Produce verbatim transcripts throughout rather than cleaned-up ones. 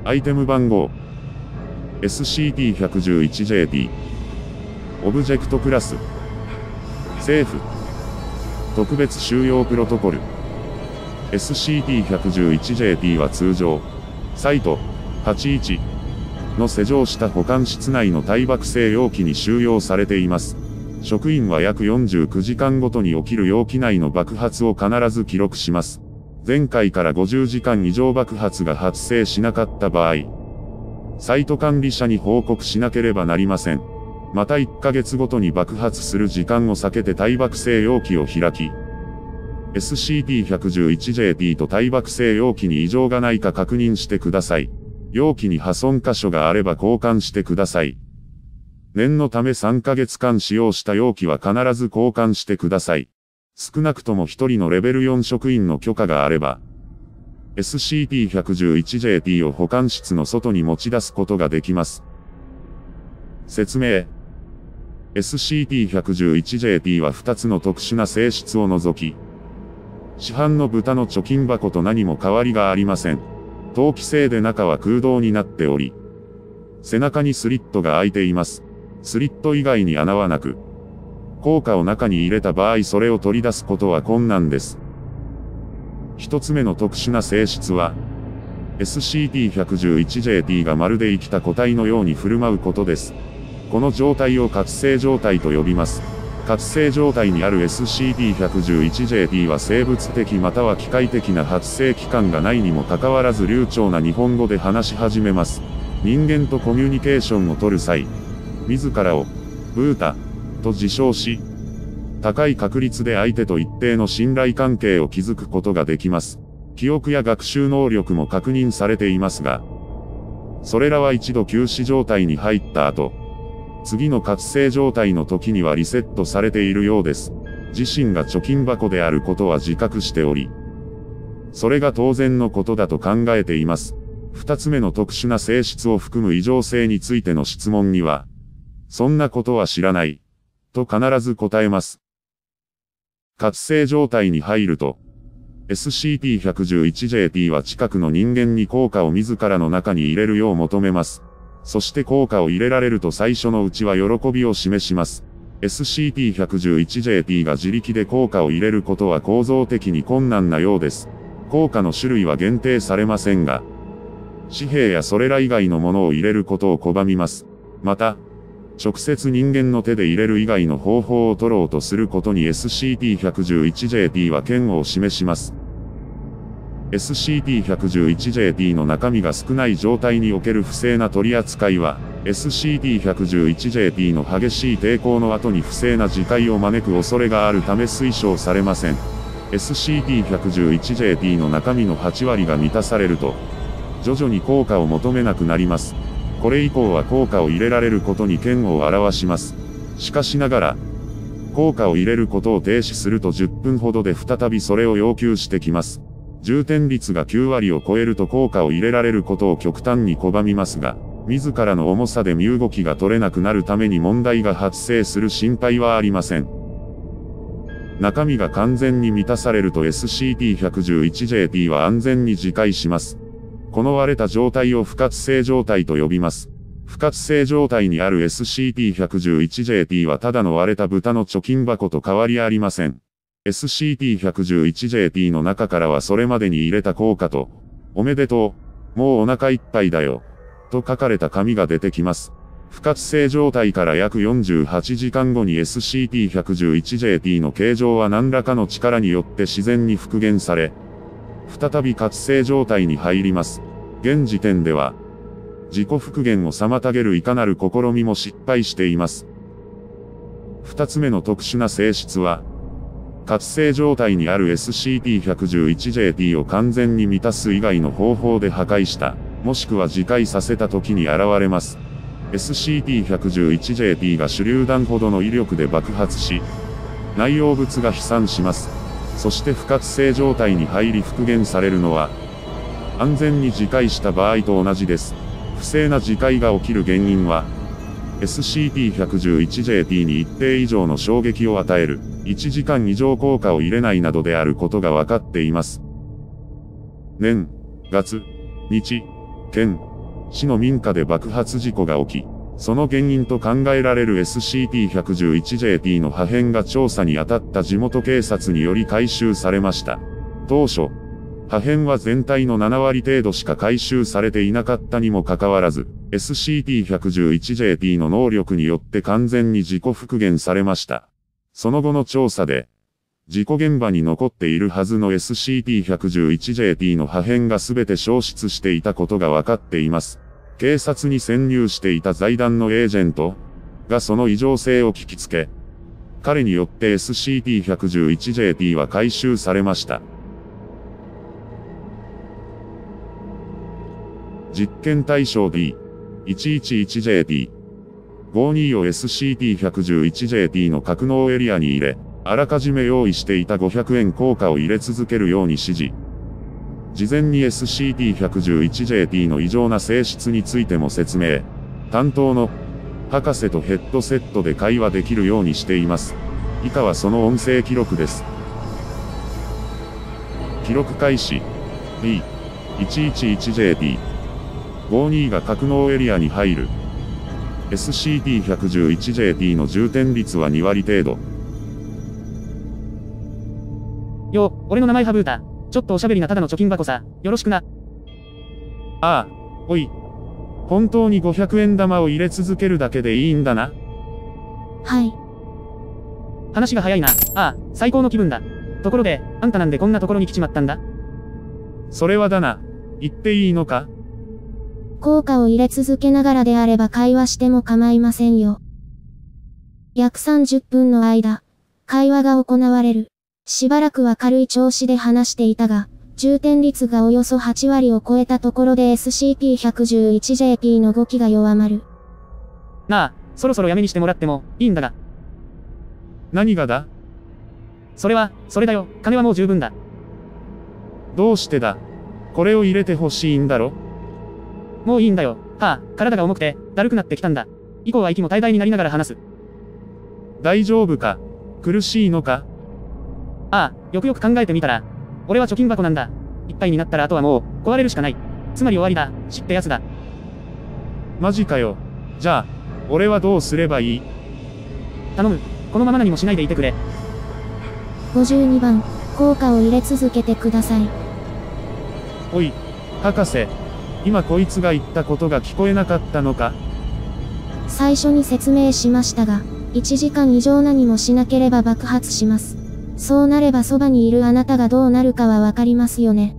アイテム番号 エスシーティーいちいちいちジェーティー オブジェクトクラス政府特別収容プロトコル エスシーティーいちいちいちジェーティー は通常サイトはちじゅういちの施錠した保管室内の耐爆性容器に収容されています。職員は約よんじゅうきゅうじかんごとに起きる容器内の爆発を必ず記録します。前回からごじゅうじかん以上爆発が発生しなかった場合、サイト管理者に報告しなければなりません。またいっかげつごとに爆発する時間を避けて耐爆性容器を開き、エスシーティーいちいちいちジェーティー と耐爆性容器に異常がないか確認してください。容器に破損箇所があれば交換してください。念のためさんかげつかん使用した容器は必ず交換してください。少なくともひとりのレベルよん職員の許可があれば、エスシーティーいちいちいちジェーティー を保管室の外に持ち出すことができます。説明。エスシーティーいちいちいちジェーティー はふたつの特殊な性質を除き、市販の豚の貯金箱と何も変わりがありません。陶器製で中は空洞になっており、背中にスリットが開いています。スリット以外に穴はなく、硬貨を中に入れた場合それを取り出すことは困難です。一つ目の特殊な性質は、エスシーティーいちいちいちジェーティー がまるで生きた個体のように振る舞うことです。この状態を活性状態と呼びます。活性状態にある エスシーティーいちいちいちジェーティー は生物的または機械的な発生器官がないにもかかわらず流暢な日本語で話し始めます。人間とコミュニケーションを取る際、自らをブータと自称し、高い確率で相手と一定の信頼関係を築くことができます。記憶や学習能力も確認されていますが、それらは一度休止状態に入った後、次の活性状態の時にはリセットされているようです。自身が貯金箱であることは自覚しており、それが当然のことだと考えています。二つ目の特殊な性質を含む異常性についての質問には、そんなことは知らない、と必ず答えます。活性状態に入ると、エスシーティーいちいちいちジェーティー は近くの人間に硬貨を自らの中に入れるよう求めます。そして硬貨を入れられると最初のうちは喜びを示します。エスシーティーいちいちいちジェーティー が自力で硬貨を入れることは構造的に困難なようです。硬貨の種類は限定されませんが、紙幣やそれら以外のものを入れることを拒みます。また、直接人間の手で入れる以外の方法を取ろうとすることに エスシーティーいちいちいちジェーティー は嫌悪を示します。エスシーティーいちいちいちジェーティー の中身が少ない状態における不正な取り扱いは、エスシーティーいちいちいちジェーティー の激しい抵抗の後に不正な事態を招く恐れがあるため推奨されません。エスシーティーいちいちいちジェーティー の中身のはちわりが満たされると、徐々に硬貨を求めなくなります。これ以降は硬貨を入れられることに嫌悪を表します。しかしながら、硬貨を入れることを停止するとじゅっぷんほどで再びそれを要求してきます。充填率がきゅうわりを超えると硬貨を入れられることを極端に拒みますが、自らの重さで身動きが取れなくなるために問題が発生する心配はありません。中身が完全に満たされると エスシーティーいちいちいちジェーティー は安全に自壊します。この割れた状態を不活性状態と呼びます。不活性状態にある エスシーティーいちいちいちジェーティー はただの割れた豚の貯金箱と変わりありません。エスシーティーいちいちいちジェーティー の中からはそれまでに入れた硬貨と、おめでとう、もうお腹いっぱいだよ、と書かれた紙が出てきます。不活性状態から約よんじゅうはちじかんごに エスシーティーいちいちいちジェーティー の形状は何らかの力によって自然に復元され、再び活性状態に入ります。現時点では、自己復元を妨げるいかなる試みも失敗しています。二つ目の特殊な性質は、活性状態にある エスシーティーいちいちいちジェーティー を完全に満たす以外の方法で破壊した、もしくは自壊させた時に現れます。エスシーティーいちいちいちジェーティー が手榴弾ほどの威力で爆発し、内容物が飛散します。そして不活性状態に入り復元されるのは、安全に自壊した場合と同じです。不正な自壊が起きる原因は、エスシーティーいちいちいちジェーティー に一定以上の衝撃を与える、いちじかん以上硬貨を入れないなどであることが分かっています。年、月、日、県、 市の民家で爆発事故が起き、その原因と考えられる エスシーティーひゃくじゅういちジェーティー の破片が調査に当たった地元警察により回収されました。当初、破片は全体のななわり程度しか回収されていなかったにもかかわらず、エスシーティーひゃくじゅういちジェーティー の能力によって完全に自己復元されました。その後の調査で、事故現場に残っているはずの エスシーティーひゃくじゅういちジェーティー の破片が全て消失していたことが分かっています。警察に潜入していた財団のエージェントがその異常性を聞きつけ、彼によって エスシーティーひゃくじゅういちジェーティー は回収されました。実験対象 ディーいちいちいちジェーティー。ごじゅうにを エスシーティーひゃくじゅういちジェーティー の格納エリアに入れ、あらかじめ用意していたごひゃくえん硬貨を入れ続けるように指示。事前に エスシーティーひゃくじゅういちジェーティー の異常な性質についても説明。担当の博士とヘッドセットで会話できるようにしています。以下はその音声記録です。記録開始。ディーいちいちいちジェーティー。ごじゅうにが格納エリアに入る。エスシーティーひゃくじゅういちジェーティー の充填率はにわり程度。 よう、俺の名前ハブータ。ちょっとおしゃべりなただの貯金箱さ。よろしくな。 ああ、おい。本当にごひゃくえん玉を入れ続けるだけでいいんだな。 はい。 話が早いな。ああ、最高の気分だ。ところで、あんたなんでこんなところに来ちまったんだ？ それはだな。言っていいのか？ 硬貨を入れ続けながらであれば会話しても構いませんよ。約さんじゅっぷんの間、会話が行われる。しばらくは軽い調子で話していたが、充填率がおよそはちわりを超えたところで エスシーティーひゃくじゅういちジェーティー の動きが弱まる。 なあ、そろそろやめにしてもらってもいいんだが。 何がだ？ それは、それだよ。金はもう十分だ。 どうしてだ？これを入れてほしいんだろ？ もういいんだよ。はあ、体が重くて、だるくなってきたんだ。以降は息も怠々になりながら話す。 大丈夫か？苦しいのか？ ああ、よくよく考えてみたら、俺は貯金箱なんだ。いっぱいになったらあとはもう、壊れるしかない。つまり終わりだ。知ってやつだ。 マジかよ。じゃあ、俺はどうすればいい？ 頼む。このまま何もしないでいてくれ。 ごじゅうにばん、硬貨を入れ続けてください。 おい、博士。今こいつが言ったことが聞こえなかったのか？ 最初に説明しましたが、いちじかん以上何もしなければ爆発します。そうなればそばにいるあなたがどうなるかはわかりますよね。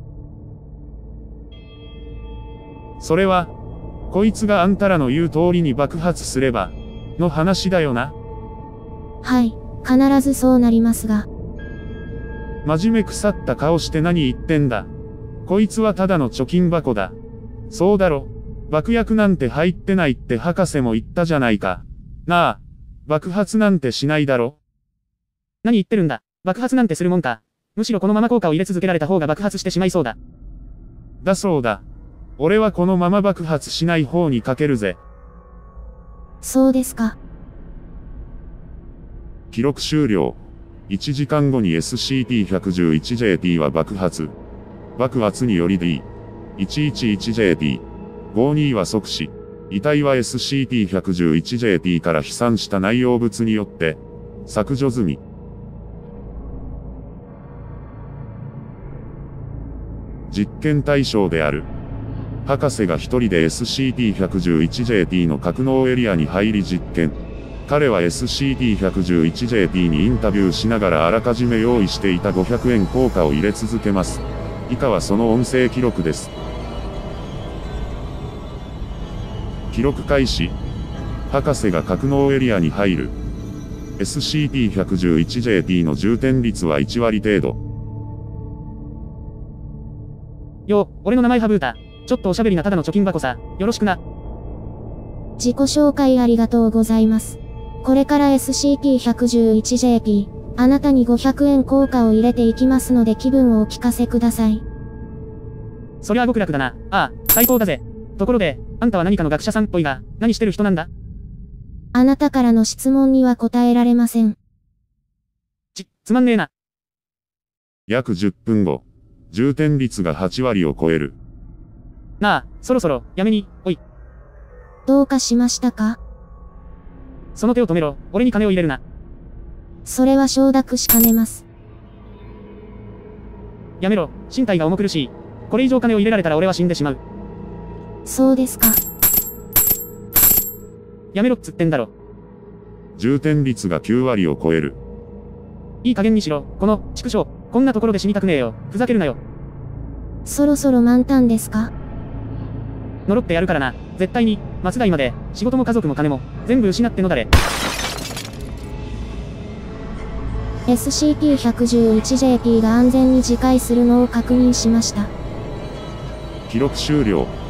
それは、こいつがあんたらの言う通りに爆発すれば、の話だよな。 はい、必ずそうなりますが。 真面目腐った顔して何言ってんだ。こいつはただの貯金箱だ。そうだろ。爆薬なんて入ってないって博士も言ったじゃないか。なあ、爆発なんてしないだろ。 何言ってるんだ。爆発なんてするもんか。むしろこのまま硬貨を入れ続けられた方が爆発してしまいそうだ。 だそうだ。俺はこのまま爆発しない方にかけるぜ。 そうですか。 記録終了。いちじかんごに エスシーティーひゃくじゅういちジェーティー は爆発。爆発により ディーいちいちいちジェーティー。ごじゅうには即死。遺体は エスシーティーひゃくじゅういちジェーティー から飛散した内容物によって、削除済み。実験対象である。博士が一人で エスシーティーひゃくじゅういちジェーティー の格納エリアに入り実験。彼は エスシーティーひゃくじゅういちジェーティー にインタビューしながらあらかじめ用意していたごひゃくえん硬貨を入れ続けます。以下はその音声記録です。記録開始。博士が格納エリアに入る。エスシーティーひゃくじゅういちジェーティー の充填率はいちわり程度。 よう、俺の名前ハブータ。ちょっとおしゃべりなただの貯金箱さ。よろしくな。 自己紹介ありがとうございます。これから エスシーティーひゃくじゅういちジェーティー、あなたにごひゃくえん硬貨を入れていきますので気分をお聞かせください。 そりゃ極楽だな。ああ、最高だぜ。ところで、あんたは何かの学者さんっぽいが、何してる人なんだ？ あなたからの質問には答えられません。 ち、つまんねえな。 約じゅっぷんご。充填率がはちわりを超える。 なあ、そろそろ、やめに、おい。 どうかしましたか？ その手を止めろ、俺に金を入れるな。 それは承諾しかねます。 やめろ、身体が重苦しい。これ以上金を入れられたら俺は死んでしまう。 そうですか。 やめろっつってんだろ。 充填率がきゅうわりを超える。 いい加減にしろ、この、畜生。こんなところで死にたくねえよ。ふざけるなよ。 そろそろ満タンですか？ 呪ってやるからな。絶対に、末代まで、仕事も家族も金も、全部失ってのだれ。 エスシーピーひゃくじゅういちジェーピー が安全に自壊するのを確認しました。 記録終了。